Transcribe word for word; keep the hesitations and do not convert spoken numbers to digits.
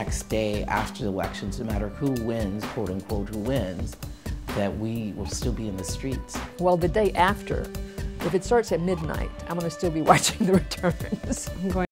next day after the elections, no matter who wins, quote unquote, who wins, that we will still be in the streets. Well, the day after, if it starts at midnight, I'm going to still be watching the returns. I'm going